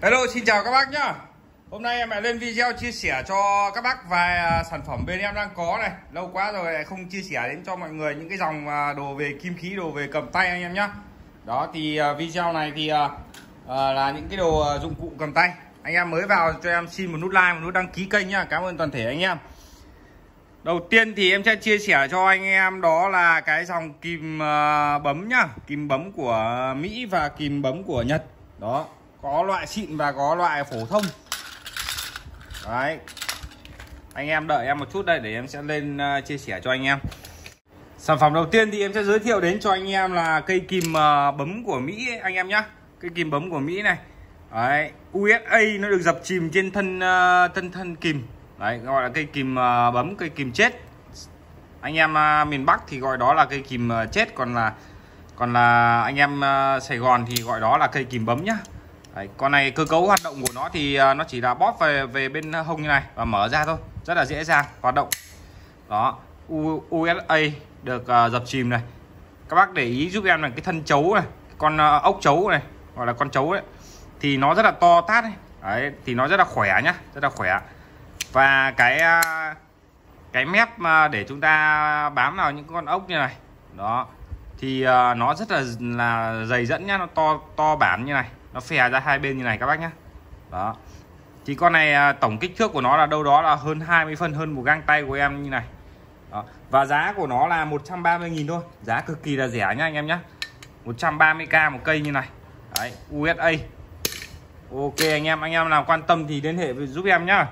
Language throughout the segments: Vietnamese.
Hello, xin chào các bác nhá. Hôm nay em lại lên video chia sẻ cho các bác vài sản phẩm bên em đang có này. Lâu quá rồi lại không chia sẻ đến cho mọi người những cái dòng đồ về kim khí, đồ về cầm tay anh em nhá. Đó thì video này thì là những cái đồ dụng cụ cầm tay. Anh em mới vào cho em xin một nút like, một nút đăng ký kênh nhá. Cảm ơn toàn thể anh em. Đầu tiên thì em sẽ chia sẻ cho anh em đó là cái dòng kìm bấm nhá. Kìm bấm của Mỹ và kìm bấm của Nhật. Đó, có loại xịn và có loại phổ thông. Đấy, anh em đợi em một chút đây để em sẽ lên chia sẻ cho anh em. Sản phẩm đầu tiên thì em sẽ giới thiệu đến cho anh em là cây kìm bấm của Mỹ ấy, anh em nhá. Cây kìm bấm của Mỹ này. Đấy, USA nó được dập chìm trên thân kìm. Đấy, gọi là cây kìm bấm, cây kìm chết. Anh em miền Bắc thì gọi đó là cây kìm chết, còn là anh em Sài Gòn thì gọi đó là cây kìm bấm nhá. Đấy, con này cơ cấu hoạt động của nó thì nó chỉ là bóp về bên hông như này và mở ra thôi, rất là dễ dàng hoạt động. Đó, USA được dập chìm này. Các bác để ý giúp em là cái thân chấu này, con ốc chấu này, gọi là con chấu đấy, thì nó rất là to tát đấy. Đấy, thì nó rất là khỏe nhá, rất là khỏe. Và cái mép mà để chúng ta bám vào những con ốc như này, đó thì nó rất là dày dẫn nhá, nó to bản như này, nó phè ra hai bên như này các bác nhá. Đó thì con này tổng kích thước của nó là đâu đó là hơn 20 phân, hơn một gang tay của em như này. Đó. Và giá của nó là 130.000 thôi, giá cực kỳ là rẻ nhá anh em nhá. 130k một cây như này. Đấy, USA. Ok anh em nào quan tâm thì liên hệ giúp em nhá.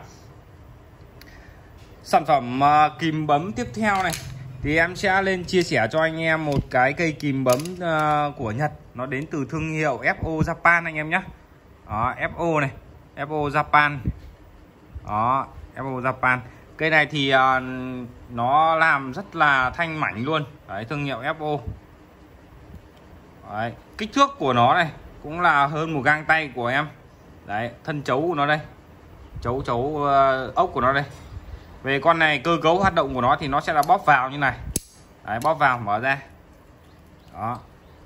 Sản phẩm kìm bấm tiếp theo này thì em sẽ lên chia sẻ cho anh em một cái cây kìm bấm của Nhật. Nó đến từ thương hiệu FO Japan anh em nhé. Đó, FO này, FO Japan. Đó, FO Japan. Cây này thì nó làm rất là thanh mảnh luôn. Đấy, thương hiệu FO. Đấy, kích thước của nó này cũng là hơn một gang tay của em. Đấy, thân chấu của nó đây, chấu ốc của nó đây. Về con này cơ cấu hoạt động của nó thì nó sẽ là bóp vào như này. Đấy, bóp vào mở ra. Đó.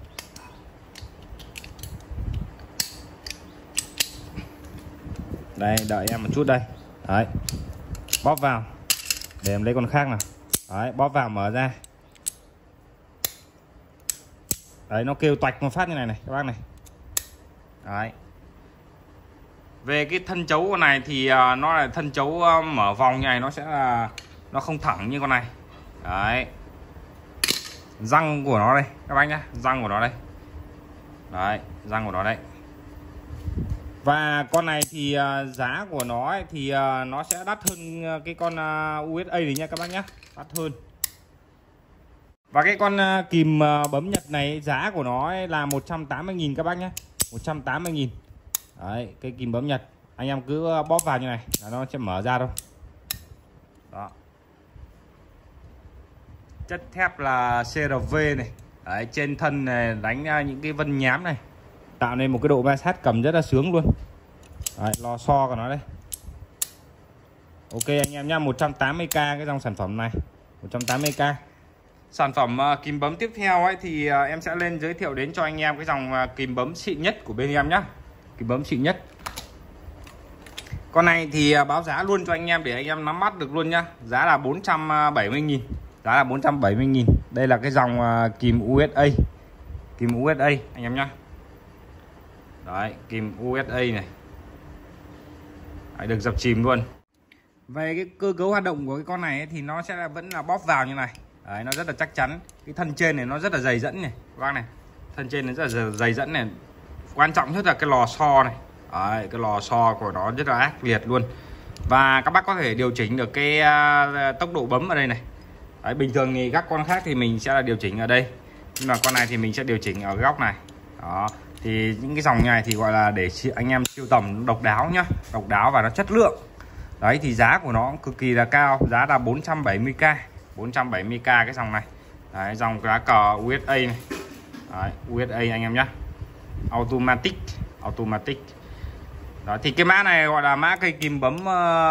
Đây, đợi em một chút đây. Đấy, bóp vào để em lấy con khác nào. Đấy, bóp vào mở ra. Đấy, nó kêu toạch một phát như này này các bác này. Đấy. Về cái thân chấu con này thì nó là thân chấu mở vòng như này, nó sẽ là nó không thẳng như con này. Đấy, răng của nó đây các bác nhá, răng của nó đây. Đấy, răng của nó đây. Và con này thì giá của nó ấy, thì nó sẽ đắt hơn cái con USA này nha các bác nhá, đắt hơn. Và cái con kìm bấm Nhật này giá của nó ấy là 180.000 các bác nhé, 180.000. Đấy, cây kìm bấm Nhật anh em cứ bóp vào như này là nó sẽ mở ra thôi. Đó, chất thép là CRV này. Đấy, trên thân này đánh những cái vân nhám này, tạo nên một cái độ ma sát cầm rất là sướng luôn. Đấy, lò xo của nó đây. Ok anh em nhá, 180k cái dòng sản phẩm này, 180k. Sản phẩm kìm bấm tiếp theo ấy thì em sẽ lên giới thiệu đến cho anh em cái dòng kìm bấm xịn nhất của bên em nhá. Kìm bấm xịn nhất. Con này thì báo giá luôn cho anh em để anh em nắm bắt được luôn nhá. Giá là 470.000. Giá là 470.000. Đây là cái dòng kìm USA. Kìm USA anh em nhá. Đấy, kìm USA này. Đấy, được dập chìm luôn. Về cái cơ cấu hoạt động của cái con này ấy, thì nó sẽ vẫn là bóp vào như này. Đấy, nó rất là chắc chắn. Cái thân trên này nó rất là dày dẫn này các bác này. Thân trên nó rất là dày dẫn này. Quan trọng nhất là cái lò xo này. Đấy, cái lò xo của nó rất là ác liệt luôn. Và các bác có thể điều chỉnh được cái tốc độ bấm ở đây này. Đấy, bình thường thì các con khác thì mình sẽ là điều chỉnh ở đây, nhưng mà con này thì mình sẽ điều chỉnh ở góc này. Đó, thì những cái dòng này thì gọi là để anh em siêu tầm độc đáo nhá, độc đáo và nó chất lượng. Đấy, thì giá của nó cực kỳ là cao, giá là 470k, 470k cái dòng này. Đấy, dòng lá cờ USA này. Đấy, USA anh em nhá. Automatic. Đó, thì cái mã này gọi là mã cây kìm bấm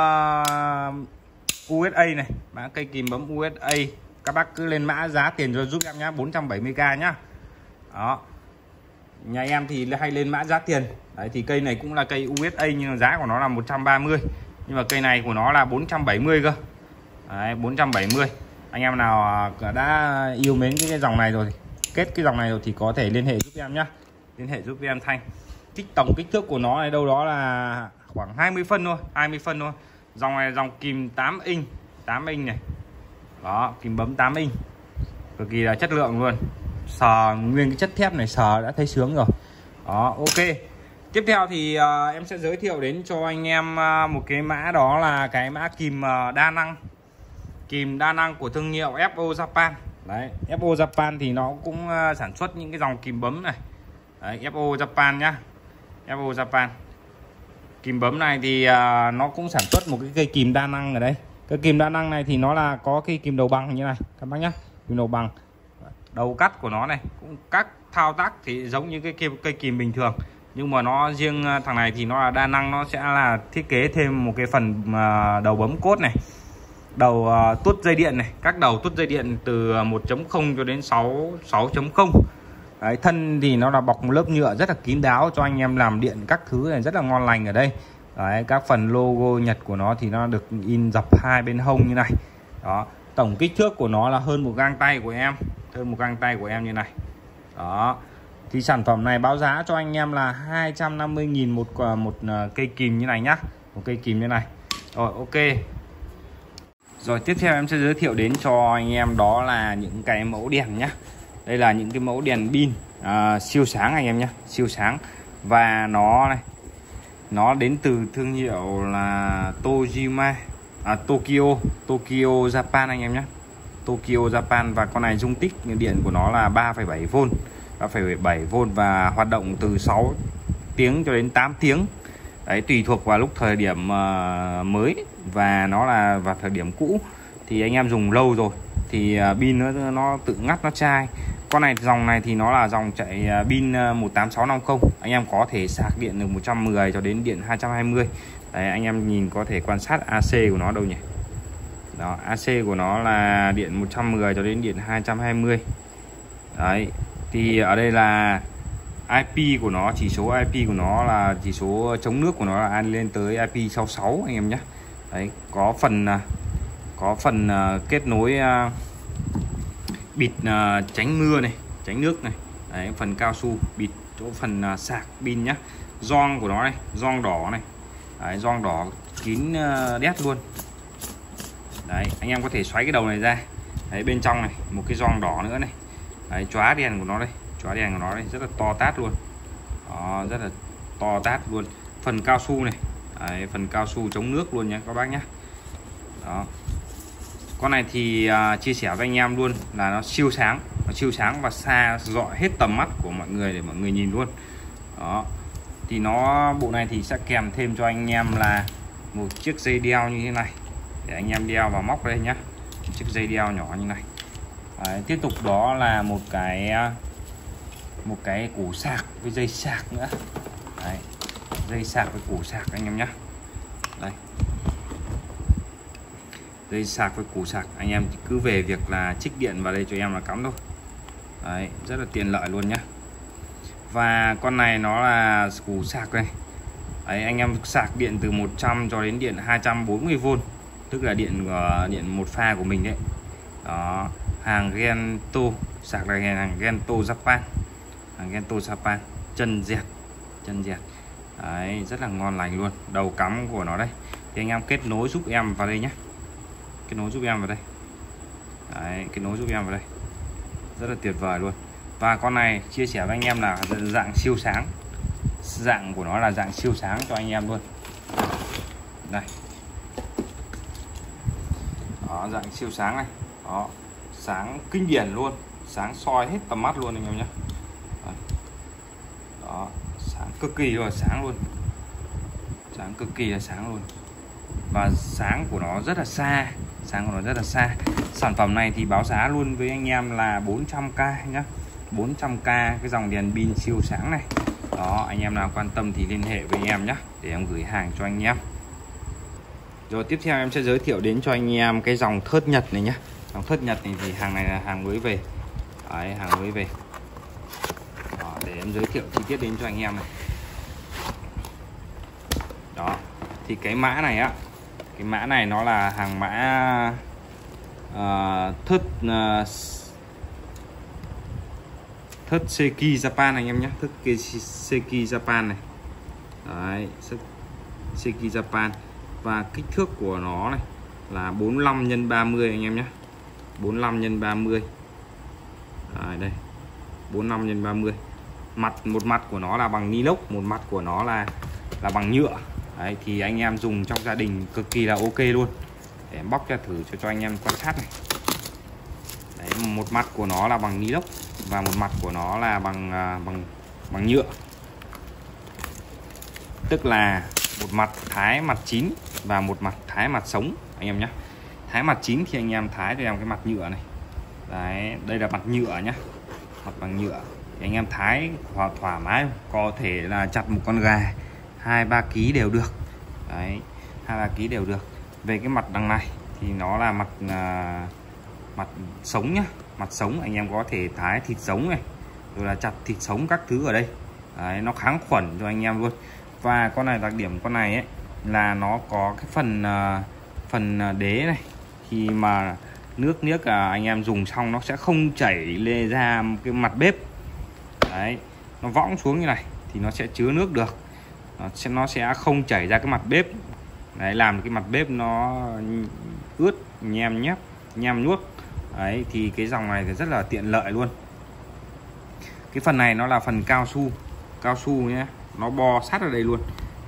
USA này, mã cây kìm bấm USA. Các bác cứ lên mã giá tiền rồi giúp em nhá, 470k nhá. Đó. Nhà em thì hay lên mã giá tiền. Đấy thì cây này cũng là cây USA nhưng giá của nó là 130. Nhưng mà cây này của nó là 470 cơ. Đấy, 470. Anh em nào đã yêu mến cái dòng này rồi, kết cái dòng này rồi thì có thể liên hệ giúp em nhá. Liên hệ giúp em Thanh. Tổng kích thước của nó này đâu đó là khoảng 20 phân thôi, 20 phân thôi. Dòng này dòng kìm 8 inch, 8 inch này. Đó, kìm bấm 8 inch. Cực kỳ là chất lượng luôn. Sờ nguyên cái chất thép này sờ đã thấy sướng rồi. Đó, ok. Tiếp theo thì em sẽ giới thiệu đến cho anh em một cái mã, đó là cái mã kìm đa năng. Kìm đa năng của thương hiệu FO Japan. Đấy, FO Japan thì nó cũng sản xuất những cái dòng kìm bấm này. Đấy, FO Japan nhá. FO Japan. Kìm bấm này thì nó cũng sản xuất một cái cây kìm đa năng ở đây. Cái kìm đa năng này thì nó là có cái kìm đầu bằng như này các bác nhá. Kìm đầu bằng. Đầu cắt của nó này cũng các thao tác thì giống như cái cây kìm bình thường, nhưng mà nó riêng thằng này thì nó là đa năng, nó sẽ là thiết kế thêm một cái phần đầu bấm cốt này, đầu tuốt dây điện này, các đầu tuốt dây điện từ 1.0 cho đến 6.0. Đấy, thân thì nó là bọc một lớp nhựa rất là kín đáo cho anh em làm điện các thứ này rất là ngon lành ở đây. Đấy, các phần logo Nhật của nó thì nó được in dọc hai bên hông như này. Đó, tổng kích thước của nó là hơn một gang tay của em, hơn một gang tay của em như này. Đó, thì sản phẩm này báo giá cho anh em là 250.000 một cây kìm như này nhá, một cây kìm như này. Rồi, ok. Rồi tiếp theo em sẽ giới thiệu đến cho anh em đó là những cái mẫu đèn nhá. Đây là những cái mẫu đèn pin siêu sáng anh em nhé, siêu sáng. Và nó đến từ thương hiệu là Tojima, Tokyo Japan anh em nhé, Tokyo Japan. Và con này dung tích điện của nó là 3,7V, 3,7V và hoạt động từ 6 tiếng cho đến 8 tiếng. Đấy, tùy thuộc vào lúc thời điểm mới và nó là vào thời điểm cũ. Thì anh em dùng lâu rồi thì pin nó tự ngắt, nó chai. Con này dòng này thì nó là dòng chạy pin 18650. Anh em có thể sạc điện được 110 cho đến điện 220. Đấy, anh em nhìn có thể quan sát AC của nó đâu nhỉ. Đó, AC của nó là điện 110 cho đến điện 220. Đấy, thì ở đây là IP của nó, chỉ số IP của nó là chỉ số chống nước của nó là lên tới IP66 anh em nhé. Đấy, có phần kết nối bịt tránh mưa này, tránh nước này. Đấy, phần cao su bịt chỗ phần sạc pin nhá. Gioăng của nó này, gioăng đỏ này. Đấy, gioăng đỏ kín đét luôn. Đấy, anh em có thể xoáy cái đầu này ra. Đấy, bên trong này một cái gioăng đỏ nữa này. Đấy, chóa đèn của nó đây, chóa đèn của nó đây rất là to tát luôn. Đó, rất là to tát luôn. Phần cao su này. Đấy, phần cao su chống nước luôn nhé các bác nhé. Đó. Con này thì chia sẻ với anh em luôn là nó siêu sáng, và xa rọi hết tầm mắt của mọi người để mọi người nhìn luôn. Đó, thì bộ này thì sẽ kèm thêm cho anh em là một chiếc dây đeo như thế này để anh em đeo vào móc đây nhá, chiếc dây đeo nhỏ như này. Đấy, tiếp tục đó là một cái củ sạc với dây sạc nữa. Đấy, dây sạc với củ sạc anh em nhé. Đây, dây sạc với củ sạc, anh em cứ về việc là trích điện vào đây cho em là cắm thôi. Đấy, rất là tiện lợi luôn nhá. Và con này nó là củ sạc này. Đấy, anh em sạc điện từ 100 cho đến điện 240V, tức là điện một pha của mình đấy. Đó, hàng Gento, sạc này hàng Gento Japan, hàng Gento Japan, chân dẹt. Đấy, rất là ngon lành luôn. Đầu cắm của nó đây thì anh em kết nối giúp em vào đây nhé, kết nối giúp em vào đây. Đấy, kết nối giúp em vào đây, rất là tuyệt vời luôn. Và con này chia sẻ với anh em là dạng siêu sáng, dạng của nó là dạng siêu sáng cho anh em luôn. Đây, đó, dạng siêu sáng này. Đó, sáng kinh điển luôn, sáng soi hết tầm mắt luôn anh em nhé. Đó, sáng cực kỳ là sáng luôn, sáng cực kỳ là sáng luôn. Và sáng của nó rất là xa, Sản phẩm này thì báo giá luôn với anh em là 400k nhá, 400k cái dòng đèn pin siêu sáng này. Đó, anh em nào quan tâm thì liên hệ với em nhé để em gửi hàng cho anh em. Rồi tiếp theo em sẽ giới thiệu đến cho anh em cái dòng thớt Nhật này nhé. Dòng thớt Nhật này thì hàng này là hàng mới về. Đấy, hàng mới về. Đó, để em em giới thiệu chi tiết đến cho anh em này. Đó, thì cái mã này á, cái mã này nó là hàng mã thớt Seki Japan anh em nhé, thớt Seki Japan này. Đấy, Seki Japan, và kích thước của nó này là 45 x 30 anh em nhé, 45 x 30. Đấy, đây 45 x 30. Một mặt của nó là bằng ni lông, một mặt của nó là bằng nhựa. Đấy, thì anh em dùng trong gia đình cực kỳ là ok luôn. Để em bóc ra thử cho anh em quan sát này. Đấy, một mặt của nó là bằng ni lông và một mặt của nó là bằng nhựa. Tức là một mặt thái mặt chín và một mặt thái mặt sống anh em nhé. Thái mặt chín thì anh em thái cho em cái mặt nhựa này. Đấy, đây là mặt nhựa nhá, mặt bằng nhựa. Thì anh em thái thoải mái, có thể là chặt một con gà 2-3 kg đều được. Đấy, 2-3 kg đều được. Về cái mặt đằng này thì nó là mặt sống nhá, mặt sống anh em có thể thái thịt sống này, rồi là chặt thịt sống các thứ ở đây. Đấy, nó kháng khuẩn cho anh em luôn. Và con này, đặc điểm con này ấy là nó có cái phần đế này, khi mà nước anh em dùng xong nó sẽ không chảy lên ra cái mặt bếp. Đấy, nó võng xuống như này thì nó sẽ chứa nước được, nó sẽ không chảy ra cái mặt bếp. Đấy, làm cái mặt bếp nó ướt nhem nhuốc. Đấy, thì cái dòng này thì rất là tiện lợi luôn. Cái phần này nó là phần cao su nhé, nó bo sát ở đây luôn,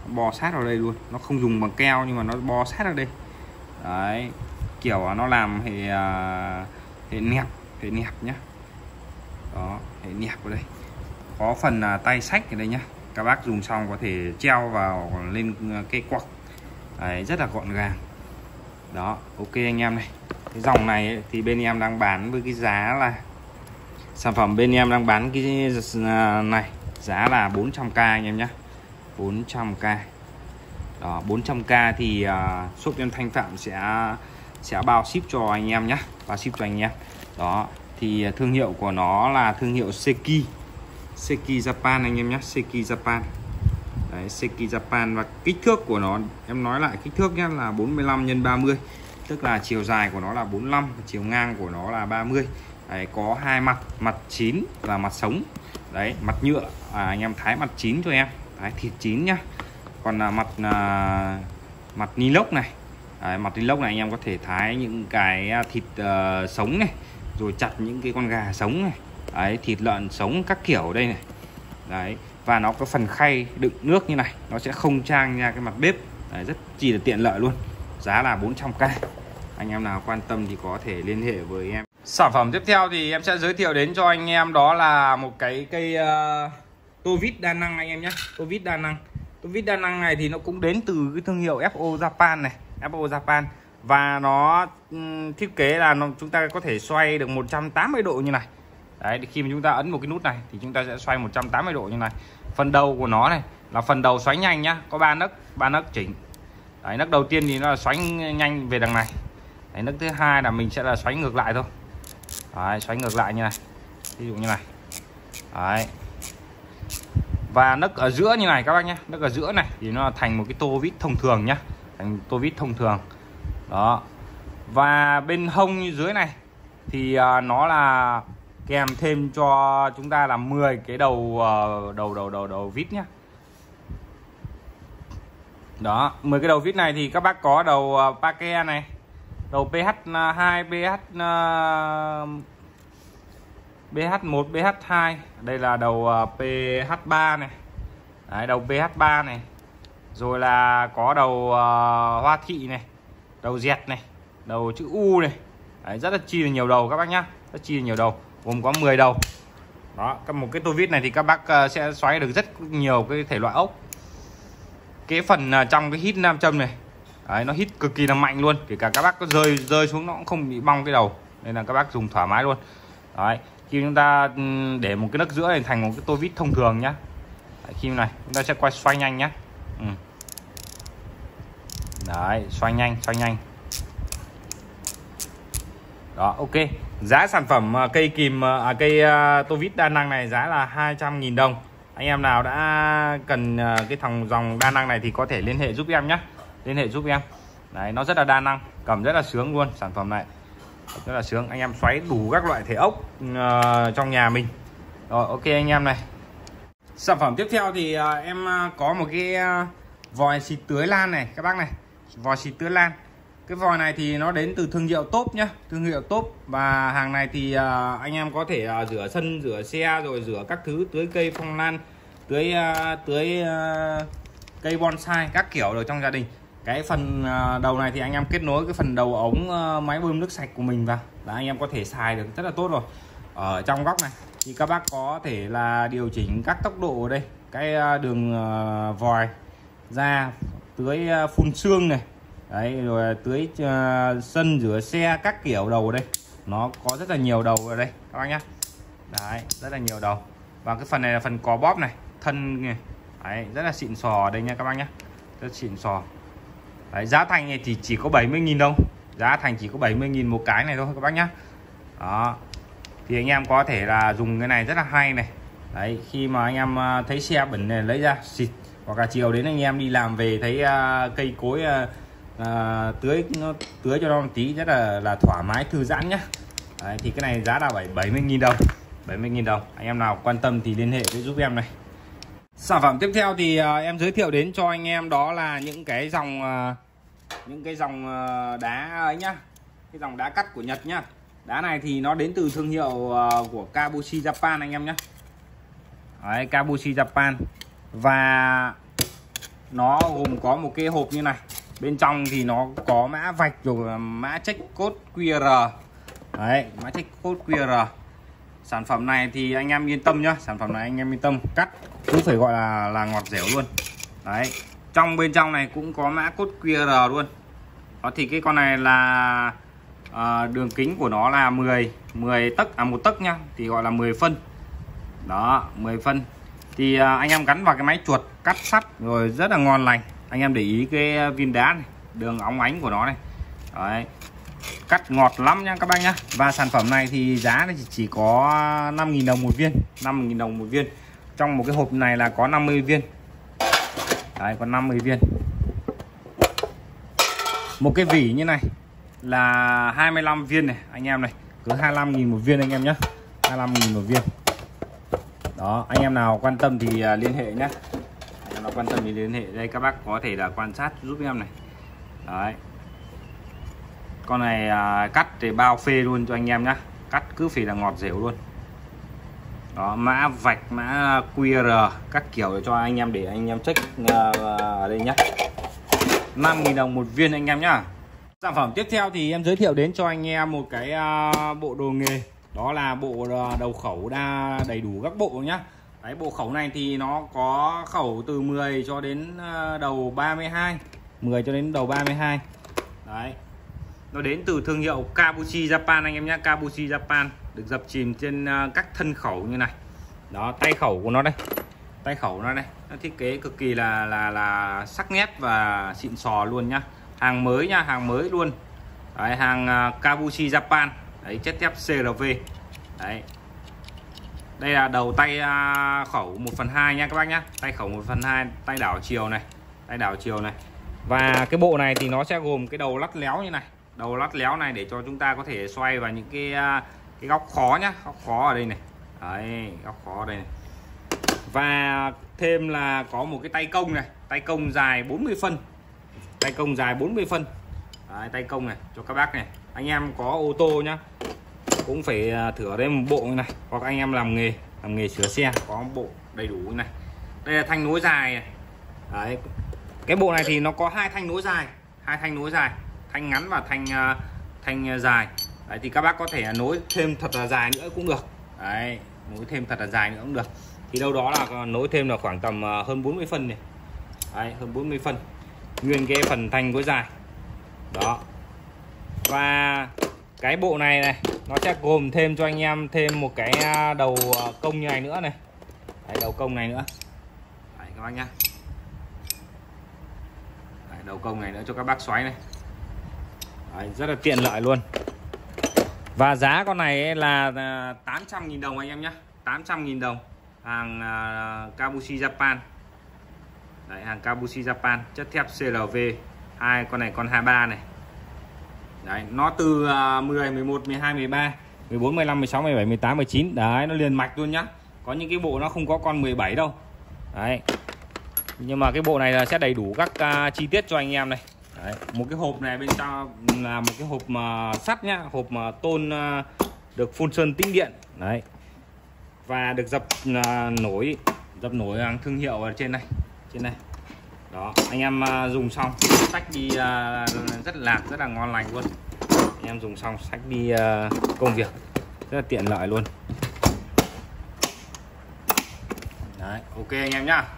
nó không dùng bằng keo nhưng mà nó bo sát ở đây. Đấy, kiểu nó làm hệ nẹp nhá. Đó, hệ nẹp ở đây, có phần tay xách ở đây nhá, các bác dùng xong có thể treo vào lên cây quặc. Đấy, rất là gọn gàng. Đó, ok anh em này. Cái dòng này ấy, thì bên em đang bán với cái giá là, sản phẩm bên em đang bán cái này giá là 400k anh em nhé, 400k. Đó, 400k thì shop em Thanh Phạm sẽ bao ship cho anh em nhé, bao ship cho anh em. Đó, thì thương hiệu của nó là thương hiệu Seki Japan anh em nhé, Seki Japan. Đấy, Seki Japan, và kích thước của nó em nói lại kích thước nhé là 45 x 30, tức là chiều dài của nó là 45, chiều ngang của nó là 30. Đấy, có hai mặt chín và mặt sống. Đấy, mặt nhựa anh em thái mặt chín cho em, thái thịt chín nhá. Còn là mặt ni lông này. Đấy, mặt ni lông này anh em có thể thái những cái thịt sống này, rồi chặt những cái con gà sống này. Đấy, thịt lợn sống các kiểu ở đây này. Đấy, và nó có phần khay đựng nước như này, nó sẽ không trang ra cái mặt bếp. Đấy, rất chỉ là tiện lợi luôn. Giá là 400k. Anh em nào quan tâm thì có thể liên hệ với em. Sản phẩm tiếp theo thì em sẽ giới thiệu đến cho anh em, đó là một cái cây tô vít đa năng anh em nhé. Tô vít đa năng này thì nó cũng đến từ cái thương hiệu FO Japan này, FO Japan. Và nó thiết kế là chúng ta có thể xoay được 180 độ như này. Đấy, khi mà chúng ta ấn một cái nút này thì chúng ta sẽ xoay 180 độ như này. Phần đầu của nó này là phần đầu xoáy nhanh nhá, có 3 nấc chỉnh. Đấy, nấc đầu tiên thì nó là xoáy nhanh về đằng này. Đấy, nấc thứ hai là mình sẽ là xoáy ngược lại thôi. Đấy, xoáy ngược lại như này, ví dụ như này. Đấy, và nấc ở giữa như này các bác nhé, nấc ở giữa này thì nó thành một cái tô vít thông thường nhá, thành tô vít thông thường. Đó, và bên hông dưới này thì nó là kèm thêm cho chúng ta là 10 cái đầu vít nhá. Đó, 10 cái đầu vít này thì các bác có đầu Pake này, đầu PH2, BH1, BH2. Đây là đầu PH3 này. Đấy, đầu PH3 này. Rồi là có đầu hoa thị này, đầu dẹt này, đầu chữ U này. Đấy, rất là chi là nhiều đầu các bác nhá, rất chi là nhiều đầu, gồm có 10 đầu. Đó, một cái tô vít này thì các bác sẽ xoáy được rất nhiều cái thể loại ốc. Cái phần trong cái hít nam châm này, đấy, nó hít cực kỳ là mạnh luôn, kể cả các bác có rơi xuống nó cũng không bị bong cái đầu, nên là các bác dùng thoải mái luôn. Đấy, khi chúng ta để một cái nấc giữa này thành một cái tô vít thông thường nhá. Đấy, khi này chúng ta sẽ quay xoay nhanh nhá. Đấy, xoay nhanh. Đó, ok. Giá sản phẩm cây tô vít đa năng này giá là 200.000 đồng. Anh em nào đã cần cái dòng đa năng này thì có thể liên hệ giúp em nhé, liên hệ giúp em. Đấy, nó rất là đa năng, cầm rất là sướng luôn. Sản phẩm này rất là sướng, anh em xoáy đủ các loại thể ốc trong nhà mình. Rồi, ok anh em này. Sản phẩm tiếp theo thì em có một cái vòi xịt tưới lan này các bác này, vòi xịt tưới lan. Cái vòi này thì nó đến từ thương hiệu Top nhá, thương hiệu Top. Và hàng này thì anh em có thể rửa sân, rửa xe, rồi rửa các thứ, tưới cây phong lan, tưới cây bonsai các kiểu rồi trong gia đình. Cái phần đầu này thì anh em kết nối cái phần đầu ống máy bơm nước sạch của mình vào, là anh em có thể xài được rất là tốt rồi. Ở trong góc này thì các bác có thể là điều chỉnh các tốc độ ở đây, cái đường vòi ra tưới phun sương này. Đấy, rồi tưới sân, rửa xe các kiểu đầu ở đây. Nó có rất là nhiều đầu ở đây các bác nhé. Đấy, rất là nhiều đầu. Và cái phần này là phần cò bóp này, thân này. Đấy, rất là xịn sò ở đây nha các bác nhé, rất xịn sò. Đấy, giá thành này thì chỉ có 70.000 đâu, giá thành chỉ có 70.000 một cái này thôi các bác nhé. Đó, thì anh em có thể là dùng cái này rất là hay này. Đấy, khi mà anh em thấy xe bẩn này lấy ra xịt, hoặc là chiều đến anh em đi làm về thấy cây cối tưới cho nó một tí, rất là thoải mái thư giãn nhá. Đấy, thì cái này giá là 70.000 đồng, 70.000 đồng. Anh em nào quan tâm thì liên hệ với giúp em này. Sản phẩm tiếp theo thì em giới thiệu đến cho anh em đó là những cái dòng đá ấy nhá, cái dòng đá cắt của Nhật nhá. Đá này thì nó đến từ thương hiệu của Kabushi Japan anh em nhé. Đấy, Kabushi Japan. Và nó gồm có một cái hộp như này. Bên trong thì nó có mã vạch rồi mã check code QR. Đấy, mã check code QR. Sản phẩm này thì anh em yên tâm nhá, sản phẩm này anh em yên tâm, cắt cứ phải gọi là ngọt dẻo luôn. Đấy, bên trong này cũng có mã code QR luôn. Đó, thì cái con này là đường kính của nó là 10 tấc, 1 tấc nhá, thì gọi là 10 phân. Đó, 10 phân. Thì anh em gắn vào cái máy chuột cắt sắt rồi rất là ngon lành. Anh em để ý cái viên đá này, đường óng ánh của nó này. Đấy, cắt ngọt lắm nha các bác nhá. Và sản phẩm này thì giá này chỉ có 5.000 đồng một viên, 5.000 đồng một viên. Trong một cái hộp này là có 50 viên. Đấy, có 50 viên. Một cái vỉ như này là 25 viên này anh em này, cứ 25.000 một viên anh em nhé, 25.000 một viên. Đó, anh em nào quan tâm thì liên hệ nhé, anh em nào quan tâm thì liên hệ. Đây các bác có thể là quan sát giúp em này. Đấy, con này cắt thì bao phê luôn cho anh em nhé, cắt cứ phải là ngọt dẻo luôn. Đó, mã vạch, mã QR các kiểu để cho anh em để anh em check ở đây nhé. 5.000 đồng một viên anh em nhá. Sản phẩm tiếp theo thì em giới thiệu đến cho anh em một cái bộ đồ nghề. Đó là bộ đầu khẩu đầy đủ các bộ nhá. Đấy, bộ khẩu này thì nó có khẩu từ 10 cho đến đầu 32, 10 cho đến đầu 32. Đấy, nó đến từ thương hiệu Kabushi Japan anh em nhé, Kabushi Japan, được dập chìm trên các thân khẩu như này. Đó, tay khẩu của nó đây, tay khẩu nó đây, nó thiết kế cực kỳ là sắc nét và xịn sò luôn nhá. Hàng mới nha, hàng mới luôn. Đấy, hàng Kabushi Japan. Đấy, chất thép CRV. Đấy, đây là đầu tay khẩu 1/2 nha các bác nhá, tay khẩu 1/2, tay đảo chiều này, tay đảo chiều này. Và cái bộ này thì nó sẽ gồm cái đầu lắt léo như này, đầu lắt léo này để cho chúng ta có thể xoay vào những cái góc khó nhá, góc khó ở đây này. Đấy, góc khó ở đây này. Và thêm là có một cái tay công này, tay công dài 40 phân, tay công dài 40 phân. Đấy, tay công này cho các bác này, anh em có ô tô nhá cũng phải thử ở đây một bộ như này, hoặc anh em làm nghề sửa xe có một bộ đầy đủ như này. Đây là thanh nối dài này. Đấy, cái bộ này thì nó có hai thanh nối dài, thanh ngắn và thanh dài. Đấy, thì các bác có thể nối thêm thật là dài nữa cũng được. Đấy, nối thêm thật là dài nữa cũng được. Thì đâu đó là nối thêm là khoảng tầm hơn 40 phân này. Đấy, hơn 40 phân nguyên cái phần thanh nối dài đó. Và cái bộ này nó sẽ gồm thêm cho anh em thêm một cái đầu công như này nữa này. Đấy, đầu công này nữa. Đấy, các bác nhá. Đấy, đầu công này nữa cho các bác xoáy này. Đấy, rất là tiện lợi luôn. Và giá con này là 800.000 đồng anh em nhé, 800.000 đồng. hàng Kabushi Japan. Đấy, hàng Kabushi Japan, chất thép CLV. Con này con 23 này. Đấy, nó từ 10, 11, 12, 13, 14, 15, 16, 17, 18, 19. Đấy, nó liền mạch luôn nhá. Có những cái bộ nó không có con 17 đâu. Đấy. Nhưng mà cái bộ này là sẽ đầy đủ các chi tiết cho anh em này. Đấy, một cái hộp này bên trong là một cái hộp sắt nhá, hộp tôn được phun sơn tĩnh điện. Đấy. Và được dập nổi hàng thương hiệu ở trên này. Trên này. Đó, anh em dùng xong xách đi rất là ngon lành luôn. Anh em dùng xong xách đi công việc rất là tiện lợi luôn. Đấy, ok anh em nhá.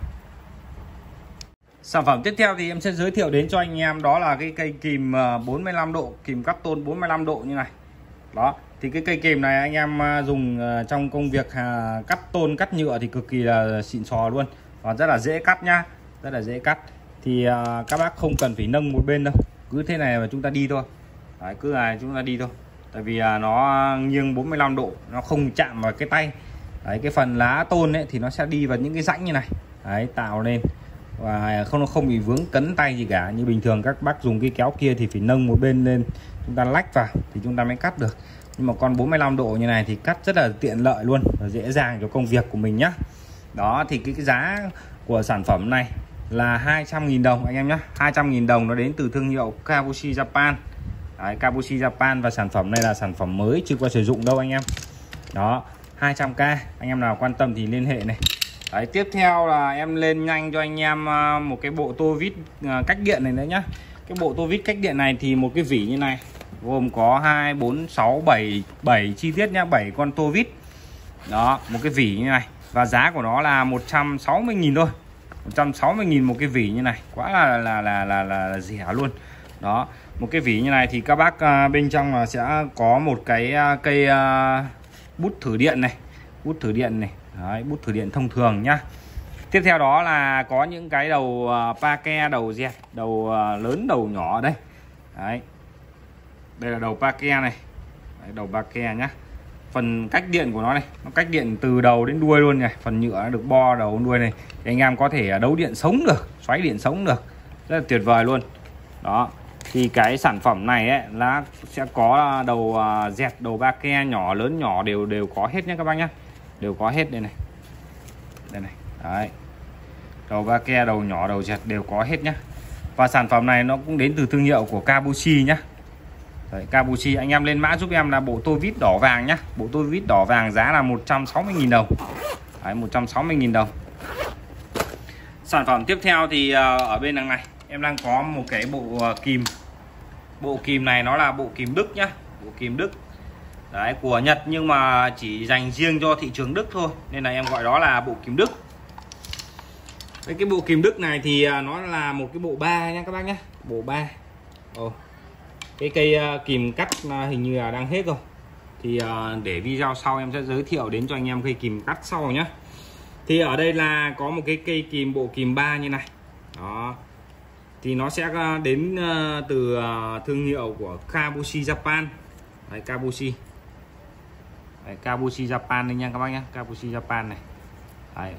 Sản phẩm tiếp theo thì em sẽ giới thiệu đến cho anh em đó là cái cây kìm 45 độ, kìm cắt tôn 45 độ như này. Đó, thì cái cây kìm này anh em dùng trong công việc cắt tôn, cắt nhựa thì cực kỳ là xịn sò luôn. Và rất là dễ cắt nhá, rất là dễ cắt. Thì các bác không cần phải nâng một bên đâu, cứ thế này mà chúng ta đi thôi. Đấy, cứ này chúng ta đi thôi. Tại vì nó nghiêng 45 độ, nó không chạm vào cái tay. Đấy, cái phần lá tôn ấy thì nó sẽ đi vào những cái rãnh như này. Đấy, tạo lên và nó không bị vướng cấn tay gì cả. Như bình thường các bác dùng cái kéo kia thì phải nâng một bên lên, chúng ta lách vào thì chúng ta mới cắt được. Nhưng mà con 45 độ như này thì cắt rất là tiện lợi luôn, và dễ dàng cho công việc của mình nhá. Đó, thì cái giá của sản phẩm này là 200.000 đồng anh em nhé. 200.000 đồng nó đến từ thương hiệu Kabushi Japan. Đấy, Kabushi Japan, và sản phẩm này là sản phẩm mới chưa qua sử dụng đâu anh em. Đó, 200k, anh em nào quan tâm thì liên hệ này. Đấy, tiếp theo là em lên nhanh cho anh em một cái bộ tô vít cách điện này nữa nhá. Cái bộ tô vít cách điện này thì một cái vỉ như này gồm có 2, 4, 6, 7 chi tiết nhá, 7 con tô vít. Đó, một cái vỉ như này. Và giá của nó là 160.000 thôi. 160.000 một cái vỉ như này, quá là rẻ luôn. Đó, một cái vỉ như này thì các bác bên trong là sẽ có một cái cây bút thử điện này, bút thử điện này. Đấy, bút thử điện thông thường nhá. Tiếp theo đó là có những cái đầu pa ke, đầu dẹt, đầu lớn, đầu nhỏ ở đây. Đấy, đây là đầu pa ke này. Đấy, đầu pa ke nhá. Phần cách điện của nó này, nó cách điện từ đầu đến đuôi luôn này. Phần nhựa nó được bo đầu đến đuôi này, thì anh em có thể đấu điện sống được, xoáy điện sống được, rất là tuyệt vời luôn. Đó, thì cái sản phẩm này ấy là sẽ có đầu dẹt, đầu ba ke, nhỏ lớn nhỏ đều có hết nhé các bác nhé, đều có hết đây này, đây này. Đấy, đầu ba ke, đầu nhỏ, đầu dẹt đều có hết nhá. Và sản phẩm này nó cũng đến từ thương hiệu của Kabushi nhá. Đấy, Kabushi, anh em lên mã giúp em là bộ tô vít đỏ vàng nhá. Bộ tô vít đỏ vàng giá là 160.000 đồng. Đấy, 160.000 đồng. Sản phẩm tiếp theo thì ở bên đằng này em đang có một cái bộ kìm. Bộ kìm này nó là bộ kìm Đức nhá, bộ kìm Đức. Đấy, của Nhật nhưng mà chỉ dành riêng cho thị trường Đức thôi, nên là em gọi đó là bộ kìm Đức. Đấy, cái bộ kìm Đức này thì nó là một cái bộ 3 nha các bác nhé, bộ 3. Cái cây kìm cắt hình như là đang hết rồi. Thì để video sau em sẽ giới thiệu đến cho anh em cây kìm cắt sau nhé. Thì ở đây là có một cái cây kìm, bộ kìm 3 như này. Đó, thì nó sẽ đến từ thương hiệu của Kabushi Japan. Đấy, Kabushi. Đấy, Kabushi Japan đây nha các bác nhé, Kabushi Japan này. Đấy,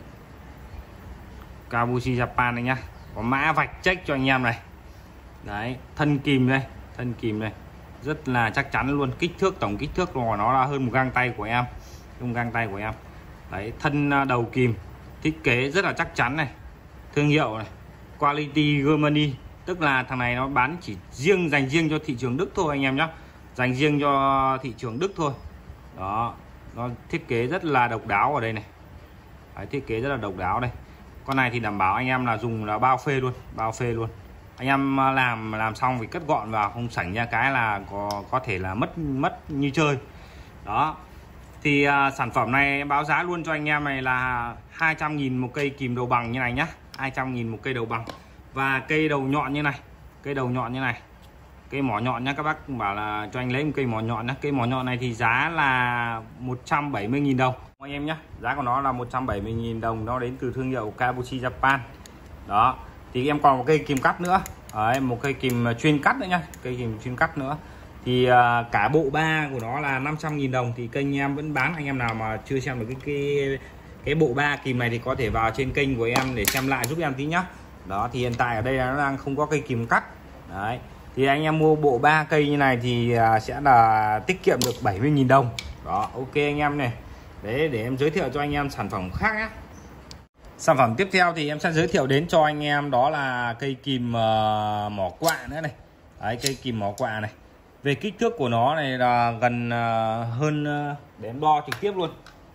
Kabushi Japan này nhá. Có mã vạch check cho anh em này. Đấy, thân kìm đây, thân kìm này rất là chắc chắn luôn. Kích thước, tổng kích thước của nó là hơn một gang tay của em, hơn gang tay của em. Đấy, thân đầu kìm thiết kế rất là chắc chắn này, thương hiệu này, quality Germany, tức là thằng này nó bán chỉ dành riêng cho thị trường Đức thôi anh em nhé, dành riêng cho thị trường Đức thôi. Đó, nó thiết kế rất là độc đáo ở đây này. Đấy, thiết kế rất là độc đáo đây. Con này thì đảm bảo anh em là dùng là bao phê luôn, bao phê luôn. Anh em làm xong thì cất gọn vào, không sảnh ra cái là có thể là mất như chơi. Đó, thì sản phẩm này em báo giá luôn cho anh em này là 200.000 một cây kìm đầu bằng như này nhá, 200.000 một cây đầu bằng. Và cây đầu nhọn như này, cây đầu nhọn như này, cây mỏ nhọn nhá. Các bác bảo là cho anh lấy một cây mỏ nhọn nhá. Cây mỏ nhọn này thì giá là 170.000 đồng anh em nhé. Giá của nó là 170.000 đồng, nó đến từ thương hiệu Kabushi Japan. Đó, thì em còn một cây kìm cắt nữa. Đấy, một cây kìm chuyên cắt nữa nhá, cây kìm chuyên cắt nữa. Thì cả bộ 3 của nó là 500.000 đồng. Thì kênh em vẫn bán, anh em nào mà chưa xem được cái bộ 3 kìm này thì có thể vào trên kênh của em để xem lại giúp em tí nhá. Đó thì hiện tại ở đây nó đang không có cây kìm cắt. Đấy thì anh em mua bộ 3 cây như này thì sẽ là tiết kiệm được 70.000 đồng. Đó, ok anh em này. Đấy, để em giới thiệu cho anh em sản phẩm khác nhé. Sản phẩm tiếp theo thì em sẽ giới thiệu đến cho anh em đó là cây kìm mỏ quạ nữa này. Đấy, cây kìm mỏ quạ này. Về kích thước của nó này là gần hơn, để em đo trực tiếp luôn.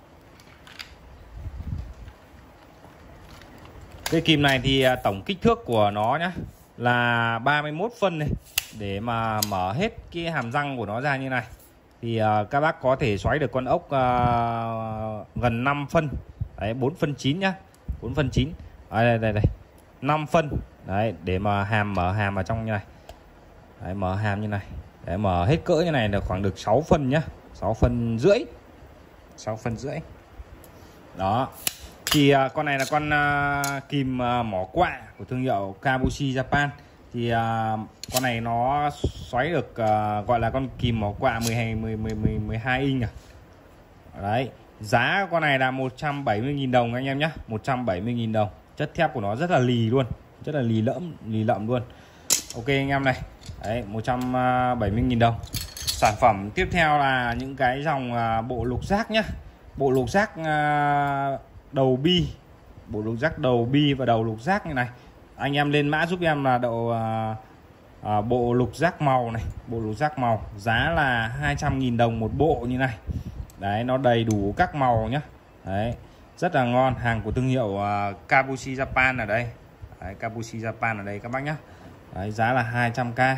Cây kìm này thì tổng kích thước của nó nhá là 31 phân này. Để mà mở hết cái hàm răng của nó ra như này thì các bác có thể xoáy được con ốc gần 5 phân. Đấy, 4 phân 9 nhá. 4 phân 9. Đây 5 phân. Đấy, để mà mở hàm vào trong như này. Đấy, mở hàm như này. Để mở hết cỡ như này là khoảng được 6 phân nhá. 6 phân rưỡi. 6 phân rưỡi. Đó. Thì con này là con kìm mỏ quạ của thương hiệu Kabushi Japan. Thì con này nó xoáy được gọi là con kìm mỏ quạ 12 inch à. Đấy, giá con này là 170.000 đồng anh em nhé. 170.000 đồng. Chất thép của nó rất là lì luôn. Rất là lì lợm luôn. Ok anh em này. Đấy, 170.000 đồng. Sản phẩm tiếp theo là những cái dòng bộ lục giác nhá. Bộ lục giác đầu bi. Bộ lục giác đầu bi và đầu lục giác như này. Anh em lên mã giúp em là bộ lục giác màu này. Bộ lục giác màu. Giá là 200.000 đồng một bộ như này. Đấy, nó đầy đủ các màu nhá. Đấy, rất là ngon. Hàng của thương hiệu Kabushi Japan ở đây. Đấy, Kabushi Japan ở đây các bác nhá. Đấy, giá là 200k.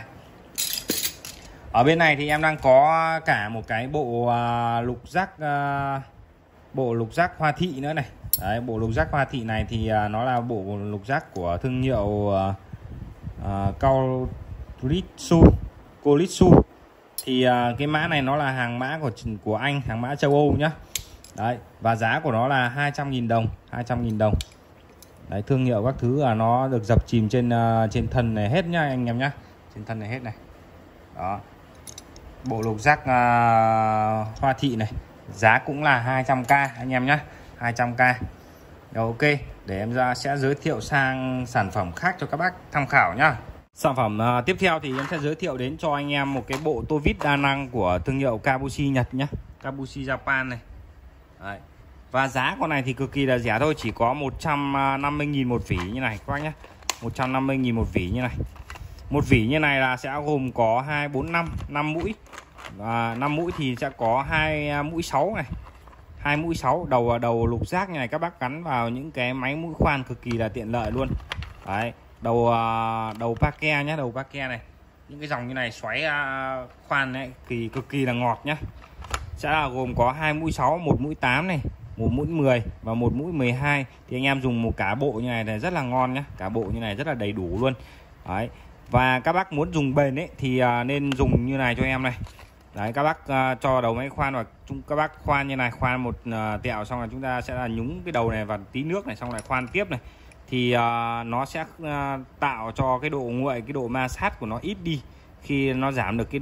Ở bên này thì em đang có cả một cái bộ bộ lục giác hoa thị nữa này. Đấy, bộ lục giác hoa thị này thì nó là bộ lục giác của thương hiệu Koritsu. Thì cái mã này nó là hàng mã của Anh, hàng mã châu Âu nhá. Đấy, và giá của nó là 200.000 đồng, 200.000 đồng. Đấy, thương hiệu các thứ là nó được dập chìm trên thân này hết nhá anh em nhá. Trên thân này hết này. Đó. Bộ lục giác hoa thị này, giá cũng là 200k anh em nhá, 200k. Rồi, ok, để em sẽ giới thiệu sang sản phẩm khác cho các bác tham khảo nhá. Sản phẩm tiếp theo thì em sẽ giới thiệu đến cho anh em một cái bộ tô vít đa năng của thương hiệu Kabushi Nhật nhá. Kabushi Japan này. Đấy. Và giá con này thì cực kỳ là rẻ thôi, chỉ có 150.000 một vỉ như này các bác nhé. 150.000 một vỉ như này. Một vỉ như này là sẽ gồm có 2, 4, 5 mũi. Và 5 mũi thì sẽ có 2 mũi 6 này. 2 mũi 6 đầu lục giác như này, các bác gắn vào những cái máy mũi khoan cực kỳ là tiện lợi luôn. Đấy, đầu pake nhé, đầu pake này. Những cái dòng như này xoáy khoan này cực kỳ là ngọt nhá. Sẽ là gồm có 2 mũi 6, 1 mũi 8 này, 1 mũi 10 và 1 mũi 12. Thì anh em dùng một cả bộ như này là rất là ngon nhá. Cả bộ như này rất là đầy đủ luôn. Đấy. Và các bác muốn dùng bền ấy thì nên dùng như này cho em này. Đấy, các bác cho đầu máy khoan và các bác khoan như này, khoan một tẹo xong là chúng ta sẽ là nhúng cái đầu này vào tí nước này, xong lại khoan tiếp này. Thì nó sẽ tạo cho cái độ nguội, cái độ ma sát của nó ít đi. Khi nó giảm được cái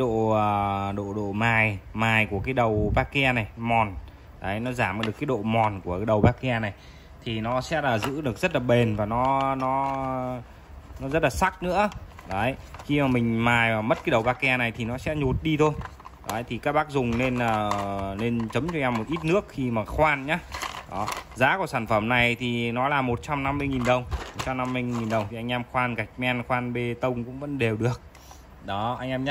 độ mài của cái đầu pake này, mòn. Đấy, nó giảm được cái độ mòn của cái đầu pake này thì nó sẽ là giữ được rất là bền và nó rất là sắc nữa. Đấy, khi mà mình mài và mất cái đầu pake này thì nó sẽ nhụt đi thôi. Đấy, thì các bác dùng nên chấm cho em một ít nước khi mà khoan nhá. Đó, giá của sản phẩm này thì nó là 150.000 đồng. 150.000 đồng thì anh em khoan gạch men, khoan bê tông cũng vẫn đều được. Đó anh em nhé.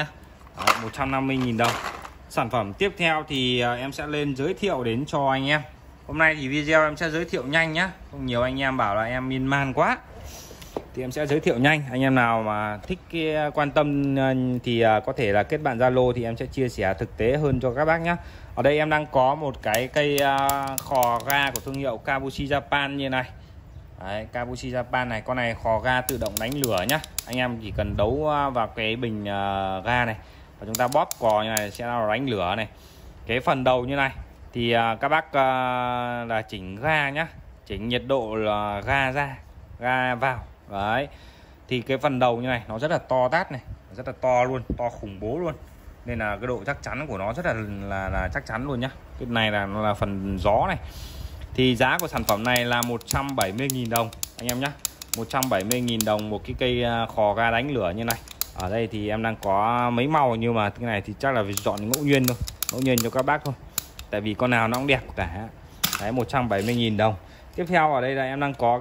150.000 đồng. Sản phẩm tiếp theo thì em sẽ lên giới thiệu đến cho anh em. Hôm nay thì video em sẽ giới thiệu nhanh nhá. Không nhiều anh em bảo là em miên man quá. Thì em sẽ giới thiệu nhanh. Anh em nào mà thích cái quan tâm thì có thể là kết bạn Zalo thì em sẽ chia sẻ thực tế hơn cho các bác nhé. Ở đây em đang có một cái cây khò ga của thương hiệu Kabushi Japan như này. Đấy, Kabushi Japan này, con này khò ga tự động đánh lửa nhá. Anh em chỉ cần đấu vào cái bình ga này và chúng ta bóp cò như này sẽ đánh lửa này. Cái phần đầu như này thì các bác là chỉnh ga nhá, chỉnh nhiệt độ là ga ra, ga vào. Đấy, thì cái phần đầu như này nó rất là to tát này, rất là to luôn, to khủng bố luôn, nên là cái độ chắc chắn của nó rất là chắc chắn luôn nhá. Cái này là nó là phần gió này. Thì giá của sản phẩm này là 170.000 đồng anh em nhé. 170.000 đồng một cái cây khò ga đánh lửa như này. Ở đây thì em đang có mấy màu, nhưng mà cái này thì chắc là chọn ngẫu nhiên thôi, ngẫu nhiên cho các bác thôi, tại vì con nào nó cũng đẹp cả. Đấy, 170.000 đồng. Tiếp theo ở đây là em đang có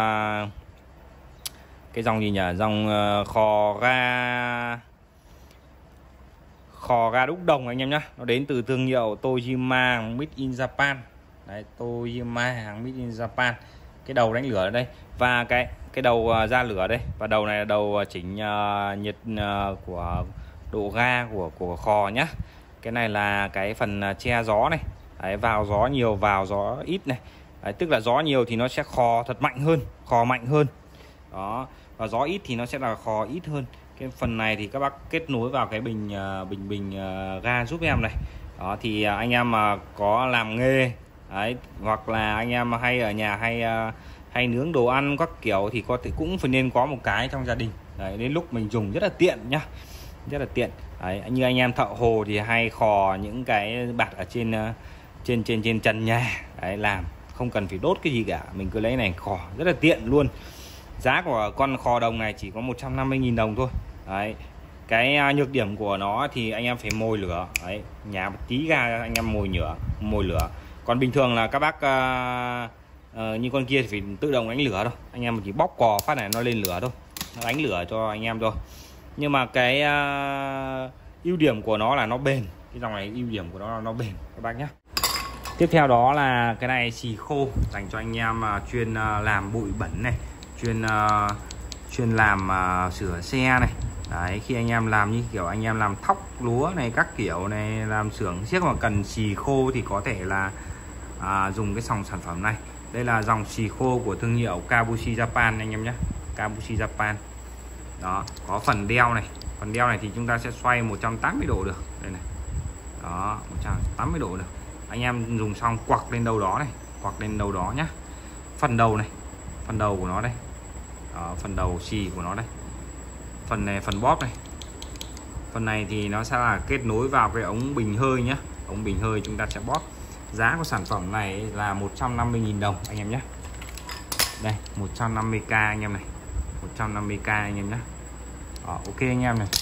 cái dòng gì nhỉ, dòng khò ga đúc đồng anh em nhé. Nó đến từ thương hiệu Tojima, Made in Japan. Đấy, Tojima hàng Made in Japan. Cái đầu đánh lửa ở đây và cái đầu ra lửa đây, và đầu này là đầu chỉnh nhiệt của độ ga của khò nhá. Cái này là cái phần che gió này. Đấy, vào gió nhiều vào gió ít này. Đấy, tức là gió nhiều thì nó sẽ khò thật mạnh hơn, khò mạnh hơn đó, và gió ít thì nó sẽ là khò ít hơn. Cái phần này thì các bác kết nối vào cái bình ga giúp em này đó. Thì anh em mà có làm nghề đấy, hoặc là anh em hay ở nhà hay nướng đồ ăn các kiểu thì có thể cũng phải nên có một cái trong gia đình. Đấy, đến lúc mình dùng rất là tiện nhá, rất là tiện. Đấy, như anh em thợ hồ thì hay khò những cái bạt ở trên trần nhà. Đấy, làm không cần phải đốt cái gì cả, mình cứ lấy này khò rất là tiện luôn. Giá của con khò đồng này chỉ có 150.000 đồng thôi. Đấy, cái nhược điểm của nó thì anh em phải mồi lửa. Đấy, nhả một tí ga anh em mồi lửa. Còn bình thường là các bác như con kia thì phải tự động đánh lửa thôi, anh em chỉ bóc cò phát này nó lên lửa thôi, nó đánh lửa cho anh em thôi. Nhưng mà cái ưu điểm của nó là nó bền. Cái dòng này ưu điểm của nó là nó bền các bác nhé. Tiếp theo đó là cái này xì khô, dành cho anh em chuyên làm bụi bẩn này, chuyên làm sửa xe này. Đấy, khi anh em làm như kiểu anh em làm thóc lúa này các kiểu này, làm xưởng xiếc mà cần xì khô thì có thể là dùng cái dòng sản phẩm này. Đây là dòng xì khô của thương hiệu Kabushi Japan anh em nhé, Kabushi Japan. Đó, có phần đeo này. Phần đeo này thì chúng ta sẽ xoay 180 độ được. Đây này. Đó, 180 độ được. Anh em dùng xong quặc lên đâu đó này, quặc lên đâu đó nhá. Phần đầu này, phần đầu của nó đây. Đó, phần đầu xì của nó đây. Phần này phần bóp này. Phần này thì nó sẽ là kết nối vào cái ống bình hơi nhá. Ống bình hơi chúng ta sẽ bóp. Giá của sản phẩm này là 150.000 đồng anh em nhé. Đây, 150k anh em này. 150k anh em nhé. Ok anh em này.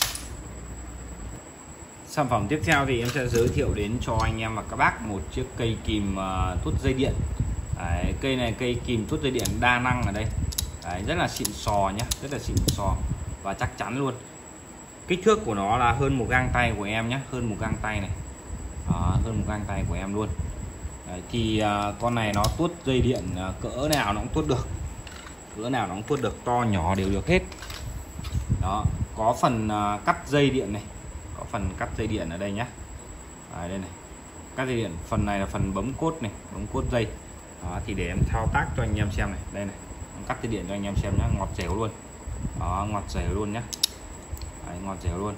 Sản phẩm tiếp theo thì em sẽ giới thiệu đến cho anh em và các bác một chiếc cây kìm tuốt dây điện. Đấy, cây này cây kìm tuốt dây điện đa năng ở đây. Đấy, rất là xịn sò nhé, rất là xịn sò và chắc chắn luôn. Kích thước của nó là hơn một gang tay của em nhé, hơn một gang tay này. Đó, hơn một gang tay của em luôn. Đấy, thì con này nó tuốt dây điện cỡ nào nó cũng tuốt được, cỡ nào nó cũng tuốt được, to nhỏ đều được hết. Đó, có phần cắt dây điện này, có phần cắt dây điện ở đây nhé. Đây này, cắt dây điện. Phần này là phần bấm cốt này, bấm cốt dây. Đó, thì để em thao tác cho anh em xem này. Đây này, cắt dây điện cho anh em xem nhé, ngọt dẻo luôn. Đó, ngọt dẻo luôn nhé. Đấy, ngọt dẻo luôn.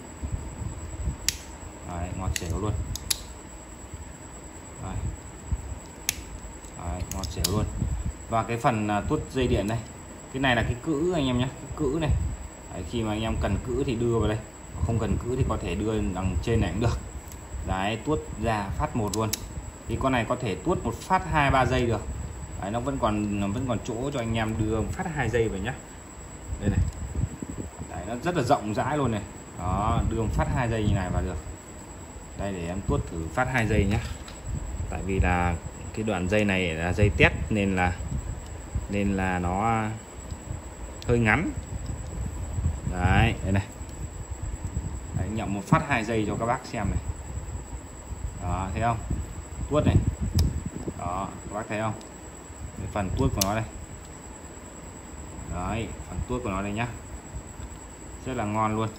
Đấy, ngọt dẻo luôn. Đấy. Đấy, ngọt dẻo luôn. Và cái phần tuốt dây điện đây, cái này là cái cữ anh em nhé, cái cữ này. Đấy, khi mà anh em cần cữ thì đưa vào đây, không cần cữ thì có thể đưa đằng trên này cũng được. Đấy, tuốt ra phát một luôn. Thì con này có thể tuốt một phát 2-3 giây được. Đấy, nó vẫn còn chỗ cho anh em đưa phát 2 giây vào nhá. Đây này. Đấy, nó rất là rộng rãi luôn này. Đó, đưa một phát 2 giây như này vào được. Đây, để em tuốt thử phát 2 giây nhá. Tại vì là cái đoạn dây này là dây test nên là nó hơi ngắn. Đấy, đây này. Đấy, nhậm một phát 2 giây cho các bác xem này. Đó, thấy không? Tuốt này. Đó, các bác thấy không? Cái phần tuốt của nó đây. Đấy, phần tuốt của nó đây nhá. Rất là ngon luôn.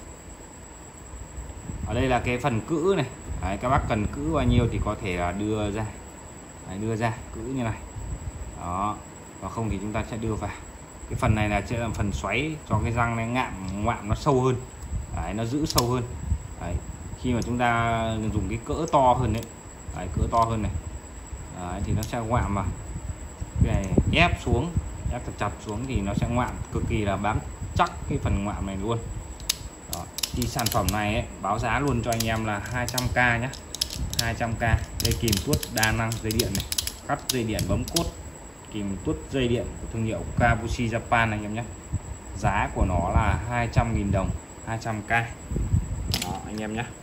Ở đây là cái phần cữ này. Đấy, các bác cần cữ bao nhiêu thì có thể là đưa ra. Đấy, đưa ra cữ như này. Đó, và không thì chúng ta sẽ đưa vào. Cái phần này là sẽ là phần xoáy cho cái răng này ngoạm nó sâu hơn. Đấy, nó giữ sâu hơn. Đấy, khi mà chúng ta dùng cái cỡ to hơn đấy, đấy cỡ to hơn này. Đấy, thì nó sẽ ngoạm vào. Cái này ép xuống, ép chặt xuống thì nó sẽ ngoạm cực kỳ là bám chắc cái phần ngoạm này luôn. Đó. Thì sản phẩm này ấy, báo giá luôn cho anh em là 200k nhé, 200k. Đây kìm tuốt đa năng dây điện này. cắt dây điện bấm cốt kìm tuốt dây điện của thương hiệu Kabushi Japan anh em nhé. Giá của nó là 200.000 đồng, 200k. Đó anh em nhé,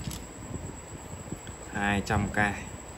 200k.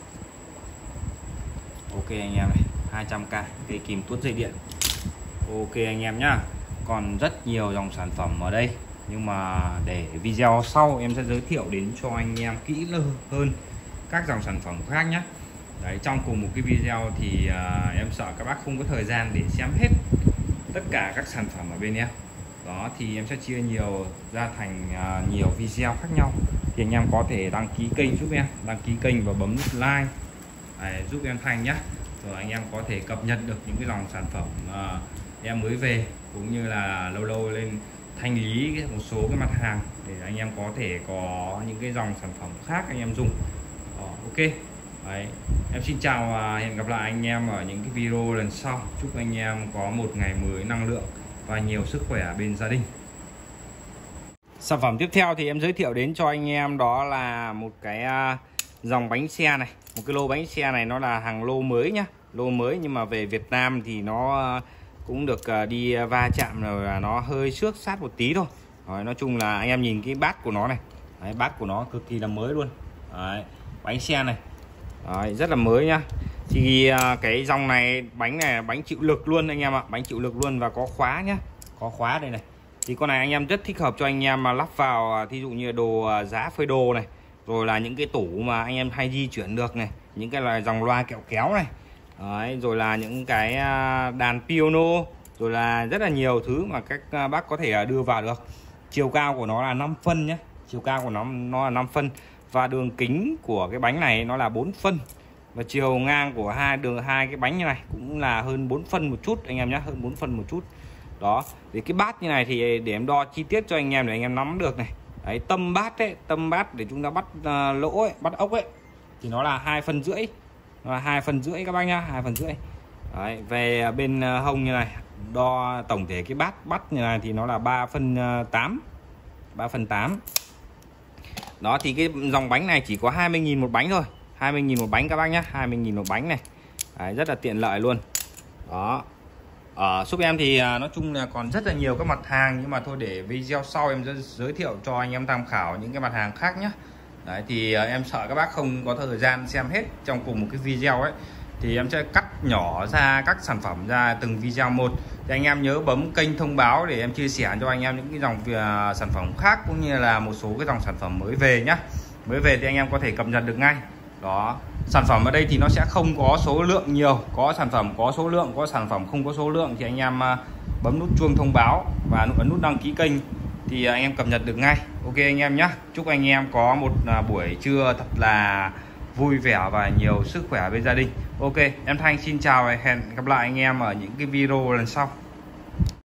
Ok anh em này, 200k cây kìm tuốt dây điện. Ok anh em nhá. Còn rất nhiều dòng sản phẩm ở đây, nhưng mà để video sau em sẽ giới thiệu đến cho anh em kỹ hơn các dòng sản phẩm khác nhé. Đấy, trong cùng một cái video thì em sợ các bác không có thời gian để xem hết tất cả các sản phẩm ở bên em. Đó thì em sẽ chia nhiều ra thành nhiều video khác nhau. Thì anh em có thể đăng ký kênh giúp em, đăng ký kênh và bấm nút like. Đấy, giúp em Thanh nhé. Rồi anh em có thể cập nhật được những cái dòng sản phẩm em mới về, cũng như là lâu lâu lên thanh lý một số cái mặt hàng để anh em có thể có những cái dòng sản phẩm khác anh em dùng. Ok. Đấy, em xin chào và hẹn gặp lại anh em ở những cái video lần sau. Chúc anh em có một ngày mới năng lượng và nhiều sức khỏe bên gia đình. Sản phẩm tiếp theo thì em giới thiệu đến cho anh em đó là một cái dòng bánh xe này. Một cái lô bánh xe này nó là hàng lô mới nhá, lô mới nhưng mà về Việt Nam thì nó cũng được đi va chạm rồi, là nó hơi xước sát một tí thôi. Rồi, nói chung là anh em nhìn cái bát của nó này. Đấy, bát của nó cực kỳ là mới luôn. Đấy, bánh xe này. Đấy, rất là mới nhá. Thì cái dòng này bánh này bánh chịu lực luôn anh em ạ, bánh chịu lực luôn và có khóa nhá, có khóa đây này. Thì con này anh em rất thích hợp cho anh em mà lắp vào thí dụ như đồ giá phơi đồ này, rồi là những cái tủ mà anh em hay di chuyển được này, những cái là dòng loa kẹo kéo này. Đấy, rồi là những cái đàn piano, rồi là rất là nhiều thứ mà các bác có thể đưa vào được. Chiều cao của nó là 5 phân nhé, chiều cao của nó là 5 phân và đường kính của cái bánh này nó là 4 phân và chiều ngang của hai cái bánh như này cũng là hơn 4 phân một chút anh em nhé, hơn 4 phân một chút. Đó, thì cái bát như này thì để em đo chi tiết cho anh em để anh em nắm được này. Đấy, tâm bát ấy, tâm bát để chúng ta bắt lỗ ấy, bắt ốc ấy thì nó là 2,5 phân, nó là 2,5 phân các bác nhá, 2,5 phân. Đấy, về bên hông như này, đo tổng thể cái bát bắt như này thì nó là 3/8, 3/8. Đó thì cái dòng bánh này chỉ có 20.000 một bánh thôi, 20.000 một bánh các bác nhá, 20.000 một bánh này. Đấy, rất là tiện lợi luôn. Đó, ở shop em thì nói chung là còn rất là nhiều các mặt hàng, nhưng mà thôi để video sau em giới thiệu cho anh em tham khảo những cái mặt hàng khác nhé. Đấy thì em sợ các bác không có thời gian xem hết trong cùng một cái video ấy, thì em sẽ cắt nhỏ ra các sản phẩm ra từng video một. Thì anh em nhớ bấm kênh thông báo để em chia sẻ cho anh em những cái dòng sản phẩm khác, cũng như là một số cái dòng sản phẩm mới về nhá. Mới về thì anh em có thể cập nhật được ngay. Đó, sản phẩm ở đây thì nó sẽ không có số lượng nhiều, có sản phẩm có số lượng, có sản phẩm không có số lượng, thì anh em bấm nút chuông thông báo và ấn nút đăng ký kênh thì anh em cập nhật được ngay. Ok anh em nhé, chúc anh em có một buổi trưa thật là vui vẻ và nhiều sức khỏe bên gia đình. Ok, em Thanh xin chào và hẹn gặp lại anh em ở những cái video lần sau.